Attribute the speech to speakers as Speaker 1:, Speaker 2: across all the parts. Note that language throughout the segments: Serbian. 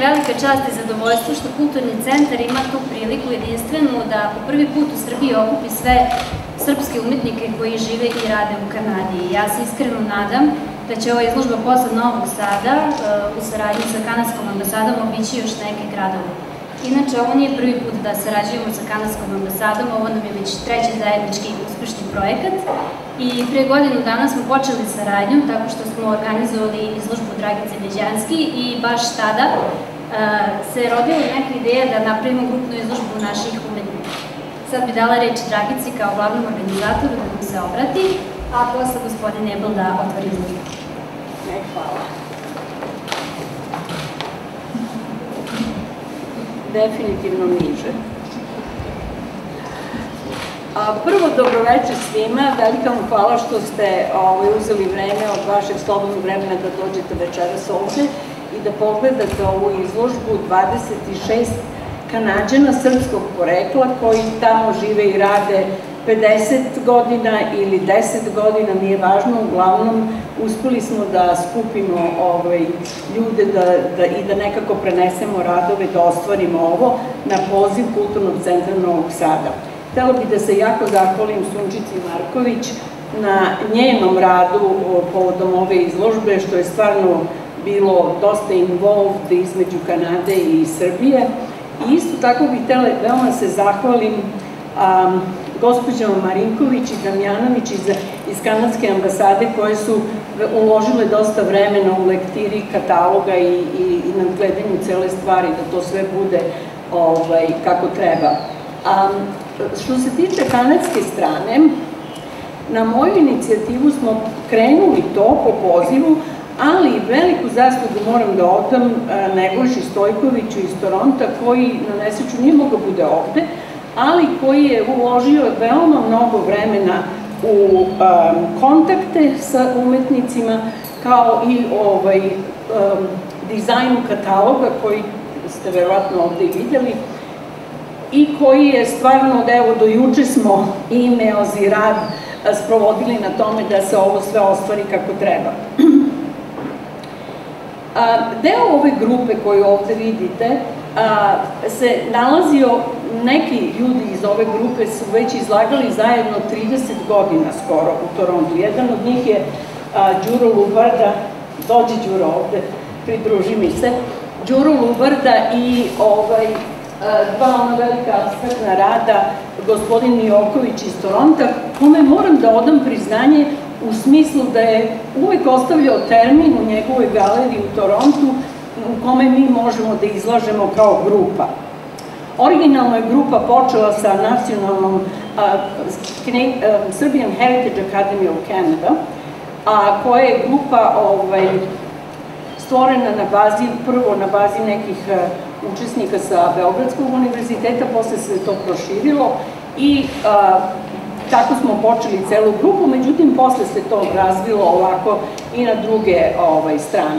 Speaker 1: velika čast i zadovoljstvo što Kulturni centar ima tu priliku jedinstvenu da po prvi put u Srbiji okupi sve srpske umetnike koji žive i rade u Kanadi. Ja se iskreno nadam da će ova izložba posle Novog Sada u saradnji sa kanadskom ambasadom obići još neke gradove. Inače, ovo nije prvi put da sarađujemo sa kanadskom ambasadom, ovo nam je već treći zajednički uspešni projekat i prije godinu dana smo počeli saradnju tako što smo organizovali izložbu Dragice Beđanski i baš tada se rodila neka ideja da napravimo grupnu izložbu naših umetnika. Sad bi dala reč Dragici kao glavnom organizatoru da nam se obrati, a posle gospodin Ebel da otvori izložbu.
Speaker 2: Hvala. Definitivno niže. Prvo, dobroveče svima. Velika vam hvala što ste uzeli vreme od vašeg slobodnog vremena da dođete večeras ovde i da pogledate ovu izložbu 26 Kanađana srpskog porekla koji tamo žive i rade 50 godina ili 10 godina, nije važno, uglavnom uspeli smo da skupimo ljude i da nekako prenesemo radove, da ostvarimo ovo na poziv Kulturnog centra Novog Sada. Htela bih da se jako zahvalim Sunčici Marković na njenom radu povodom ove izložbe, što je stvarno bilo dosta involved između Kanade i Srbije. I isto tako bih htela veoma se zahvalim gospođama Marinković i Damjanović iz kanadske ambasade koje su uložile dosta vremena u lektiri kataloga i na gledanju cele stvari, da to sve bude kako treba. Što se tiče kanadske strane, na moju inicijativu smo krenuli to po pozivu, ali veliku zaslugu moram da odam Nebojši Stojkoviću iz Toronta, koji na nesreću nije mogao bude ovde, ali koji je uložio veoma mnogo vremena u kontakte sa umetnicima, kao i dizajnu kataloga, koji ste verovatno ovde i videli, i koji je stvarno, evo, do juče smo e-mails i rad sprovodili na tome da se ovo sve ostvari kako treba. Deo ove grupe koju ovde vidite se nalazio, neki ljudi iz ove grupe su već izlagali zajedno 30 godina skoro u Torontu. Jedan od njih je Đuro Lubarda, dođi Đuro ovde, pridruži mi se, Đuro Lubarda i dva ona velika abstraktna rada, gospodin Mijoković iz Toronta, kome moram da odam priznanje u smislu da je uvek ostavljao termin u njegovoj galeriji u Torontu u kome mi možemo da izlažemo kao grupa. Originalno je grupa počela sa nacionalnom Serbian Heritage Academy of Canada, koja je grupa stvorena prvo na bazi nekih učesnika sa Beogradskog univerziteta, posle se to proširilo i tako smo počeli celu grupu, međutim posle se to razvilo ovako i na druge strane.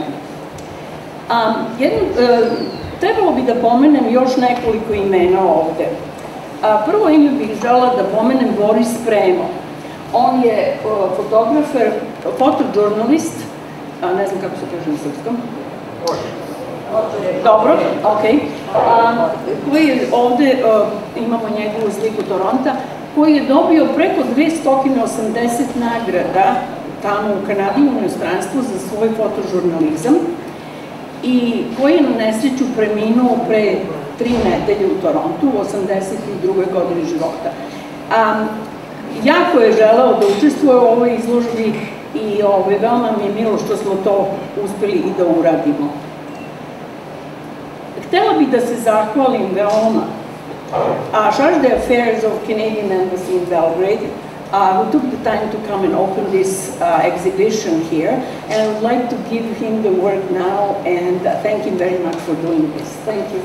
Speaker 2: Trebalo bi da pomenem još nekoliko imena ovde. Prvo ime bih žela da pomenem Boris Premo. On je fotografer, fotožurnalist, ne znam kako se kaže na srpskom. Dobro, okej. Koji je ovde, imamo njegovu sliku Toronta, koji je dobio preko 280 nagrada tamo u Kanadi i u inostranstvu za svoj fotožurnalizam i koji je na nesreću preminuo pre 3 nedelje u Torontu u 82. godini života. Jako je želeo da učestvuje u ovoj izložbi i veoma mi je milo što smo to uspeli i da uradimo. Htela bih da se zahvalim veoma Charge d'Affaires of Canadian Embassy in Belgrade, who took the time to come and open this exhibition here, and I would like to give him the word now and thank him very much for doing this. Thank you.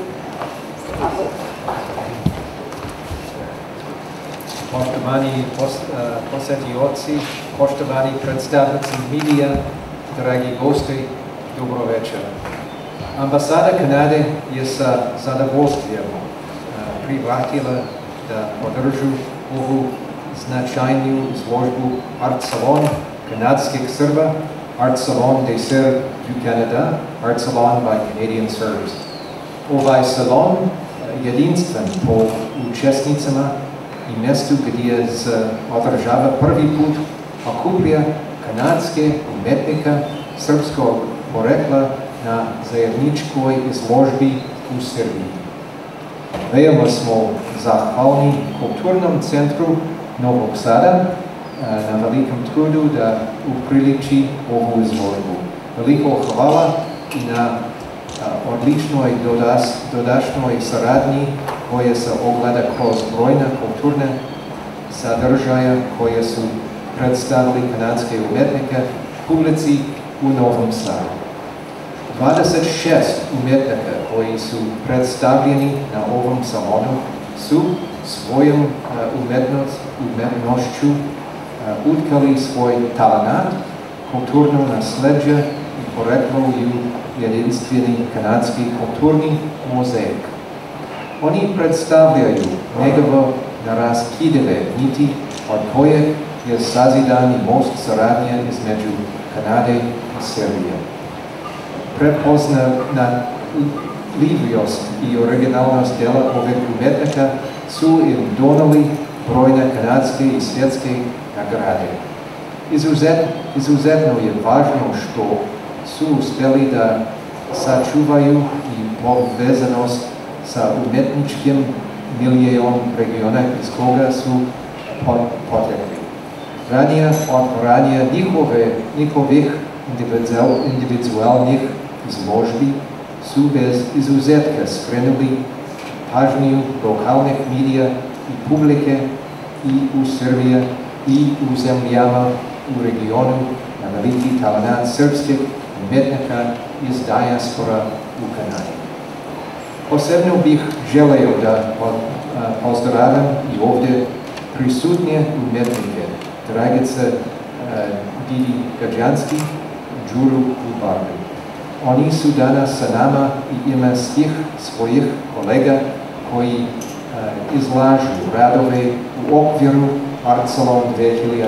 Speaker 3: Poštovani posetioci, poštovani predstavnici medija, dragi gosti, dobro večer. Ambasada Kanade je sa zadovoljstvom prihvatila da podržu ovu značajnu izložbu Art Salon kanadskih Srba, Art Salon des Serbes du Canada, Art Salon by Canadian Serbs. Ovaj salon jedinstven po učesnicama i mjestu gdje se održava prvi put okuplja kanadske umetnika srpskog porekla na zajedničkoj izložbi u Srbiji. Veoma smo zahvalni Kulturnom centru Novog Sada na velikom trudu da upriliči ovu izložbu. Veliko hvala i na odličnoj dodašnoj saradnji koja se ogleda kroz brojna kulturne sadržaja koje su predstavili kanadske umetnike publici u Novom Sadu. 26 umetnika koji su predstavljeni na ovom salonu su svojom umetnošću utkali svoj talenat, kulturno nasleđe i poreklo u jedinstveni kanadski kulturni mozaik. Oni predstavljaju njegovo neraskidive niti od kojeg je sazidani most saradnje između Kanade i Srbije. Prepoznavljivost i originalnost dela ovih umetnika su im donali brojne kanadske i svjetske nagrade. Izuzetno je važno što su uspjeli da sačuvaju i povezanost sa umetničkim miljeom regiona iz koga su potekli. Ranije njihovih individualnih izložbi su bez izuzetka skrenuli pažnju lokalnih medija i publike i u Srbiji i u zemljama u regionu na veliki talenat srpskih umetnika iz dijaspora u Kanadi. Posebno bih želeo da pozdravim i ovdje prisutnije umetnike, Dragice Didi Gađanski, Đuru Lubardu. Oni su danas sa nama i ima svojih kolega koji izlažu radove u okviru Art Salon 2016,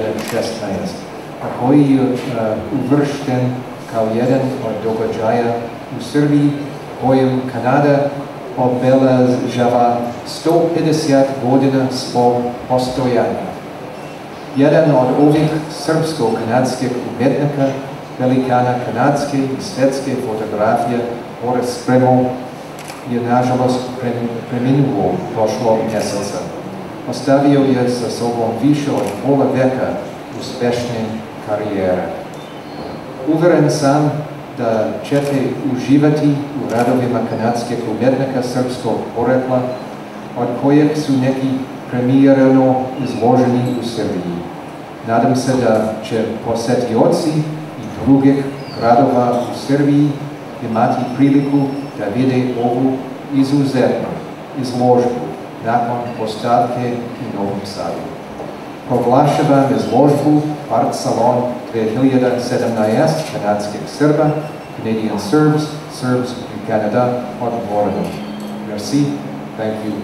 Speaker 3: a koji je uvršten kao jedan od događaja u Srbiji kojem Kanada obeležava 150 godina svog postojanja. Jedan od ovih srpsko-kanadskih umetnika, velikana kanadske i svjetske fotografije, Boris Spremov, je nažalost preminuo prošlog mjeseca. Ostavio je sa sobom više od pola veka uspješne karijere. Uveren sam da ćete uživati u radovima kanadskih umetnika srpskog porekla, od kojeg su neki premijerno izloženi u Srbiji. Nadam se da će posjetioci i drugih gradova u Srbiji imati priliku da vide ovu izuzetnu izložbu nakon postavke u Novom Sadu. Proglašavam izložbu Art Salon 2017 kanadskih Srba, Canadian Serbs, Serbs in Canada, otvoreno. Merci, thank you.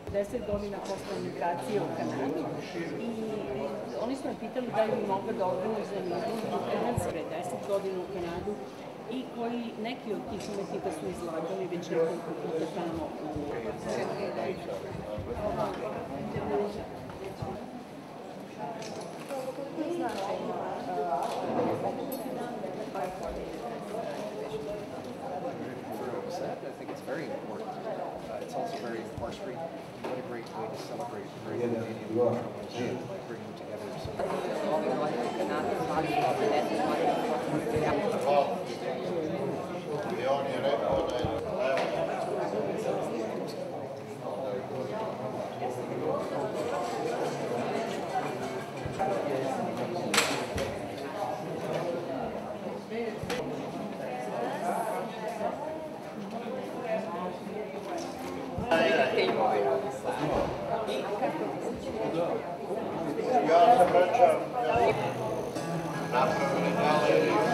Speaker 2: 10 godina posle migracije u Kanadu i oni su me pitali da li bi mogla da organizujem izložbu pre 10 godina u Kanadu i koji neki od tih umetnika su izlagali već nekoliko puta tamo u
Speaker 3: I think it's very important. It's also very archery. What a great way to celebrate the great Canadian museum, bringing together so
Speaker 4: Ja se vraćam napravili galeriju